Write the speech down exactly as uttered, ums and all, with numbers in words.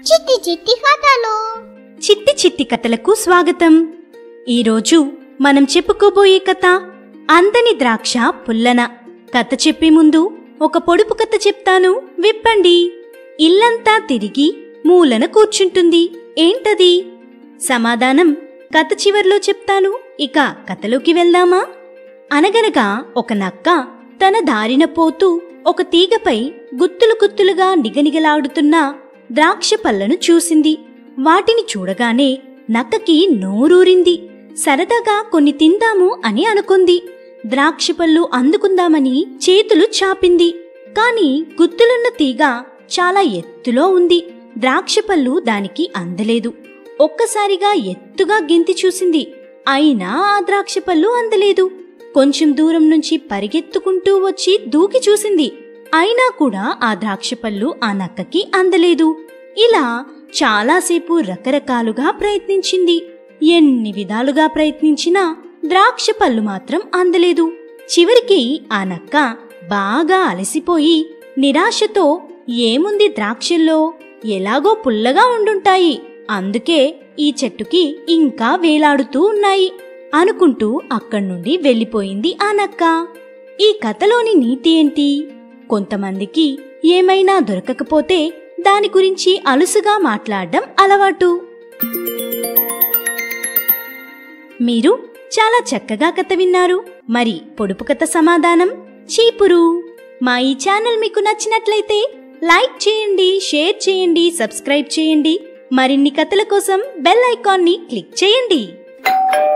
చిట్టి చిట్టి కథలు. చిట్టి చిట్టి కథలకు స్వాగతం. ఈరోజు మనం చెప్పుకోబోయే కథ అందని ద్రాక్ష పుల్లన. కథ చెప్పే ముందు ఒక పొడుపు కథ చెప్తాను, విప్పండి. ఇల్లంతా తిరిగి మూలన కూర్చుంటుంది. ఏంటది? సమాధానం కథ చివర్లో చెప్తాను. ఇక కథలోకి వెళ్దామా? అనగనగా ఒక నక్క తన దారిన పోతూ ఒక తీగపై గుత్తులు గుత్తులుగా నిగనిగలాడుతున్న ద్రాక్ష పళ్ళను చూసింది. వాటిని చూడగానే నక్కకి నోరూరింది. సరదాగా కొన్ని తిందాము అని అనుకుంది. ద్రాక్ష పళ్ళు అందుకుందామని చేతులు చాపింది. కాని గుత్తులున్న తీగ చాలా ఎత్తులో ఉంది. ద్రాక్ష పళ్ళు దానికి అందలేదు. ఒక్కసారిగా ఎత్తుగా గెంతి చూసింది. అయినా ఆ ద్రాక్ష పళ్ళు అందలేదు. కొంచెం దూరం నుంచి పరిగెత్తుకుంటూ వచ్చి దూకి చూసింది. అయినా కూడా ఆ ద్రాక్ష పళ్ళు ఆ నక్కకి అందలేదు. ఇలా చాలాసేపు రకరకాలుగా ప్రయత్నించింది. ఎన్ని విధాలుగా ప్రయత్నించినా ద్రాక్ష పళ్ళు మాత్రం అందలేదు. చివరికి ఆ నక్క బాగా అలసిపోయి నిరాశతో, ఏముంది ద్రాక్షల్లో, ఎలాగో పుల్లగా ఉండుంటాయి, అందుకే ఈ చెట్టుకి ఇంకా వేలాడుతూ ఉన్నాయి అనుకుంటూ అక్కడ్నుండి వెళ్ళిపోయింది ఆ నక్క. ఈ కథలోని నీతి ఏంటి? కొంతమందికి ఏమైనా దొరకకపోతే దాని గురించి అలుసుగా మాట్లాడడం అలవాటు. మీరు చాలా చక్కగా కథ విన్నారు. మరి పొడుపు కథ సమాధానం చీపురు. మా ఈ ఛానల్ మీకు నచ్చినట్లయితే లైక్ చేయండి, షేర్ చేయండి, సబ్స్క్రైబ్ చేయండి. మరిన్ని కథల కోసం బెల్ ఐకాన్ని క్లిక్ చేయండి.